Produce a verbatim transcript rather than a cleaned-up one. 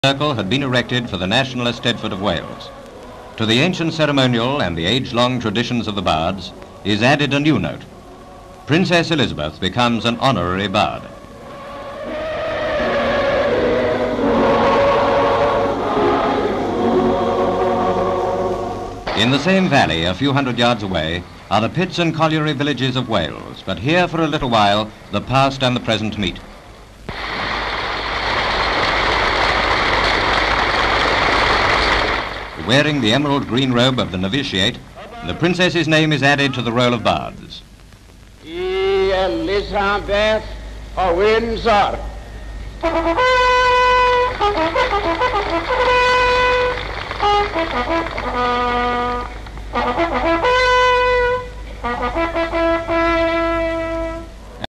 circle had been erected for the national Eisteddfod of Wales. To the ancient ceremonial and the age-long traditions of the bards is added a new note. Princess Elizabeth becomes an honorary bard. In the same valley, a few hundred yards away, are the pits and colliery villages of Wales, but here for a little while the past and the present meet. Wearing the emerald green robe of the novitiate, the princess's name is added to the roll of bards. Elizabeth of Windsor.